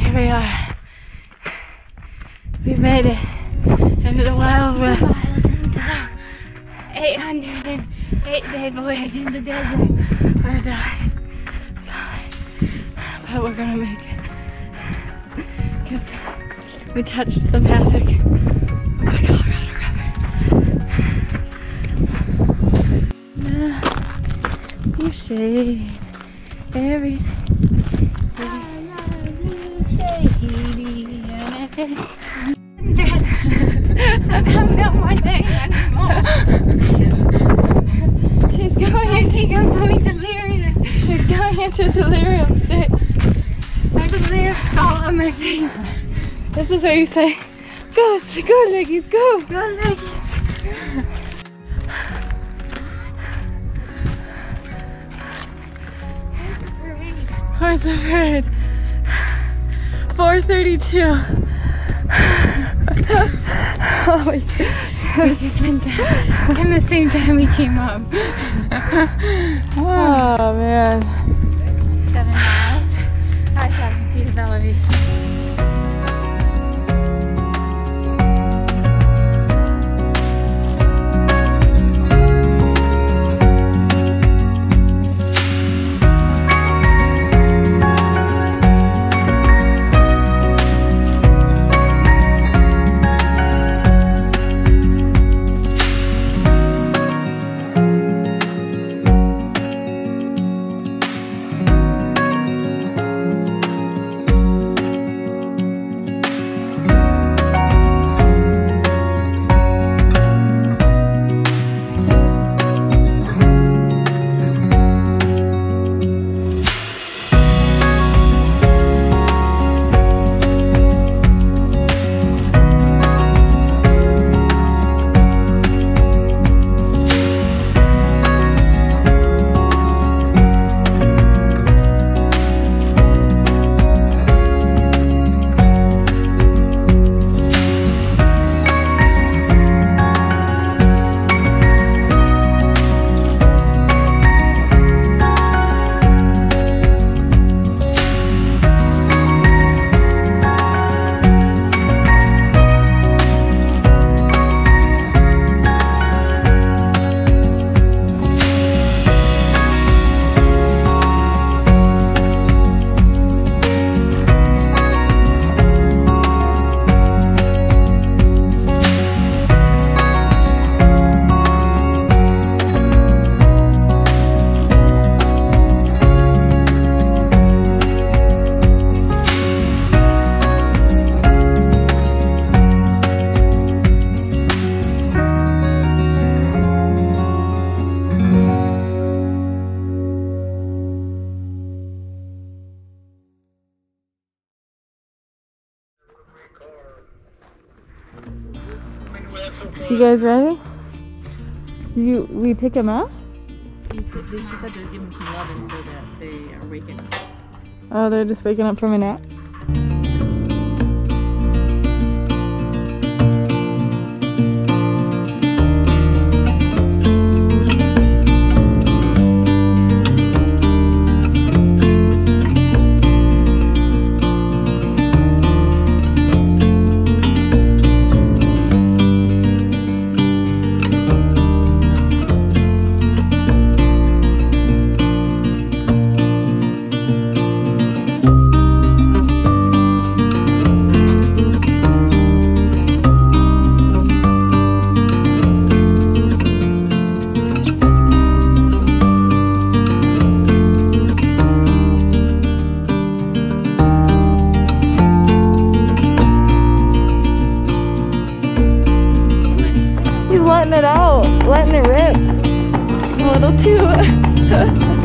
Here we are. We've made it into the Wild West. 808-day voyage in the desert. We're dying. Sorry. But we're gonna make it. Because we touched the magic of the Colorado River. You shade every shady and if it's I don't know my name anymore. She's going delirium. She's going into delirium state. I delirium salt on my face. This is where you say, go leggies, go! Go leggies! Horse of Parade. 4:32. Holy. We just went down in the same time we came up. Oh man. 7 miles, 5,000 feet of elevation. You guys ready? We pick them up? She said to give them some loving so that they are waking up. Oh, they're just waking up from a nap? Letting it out, letting it rip a little too.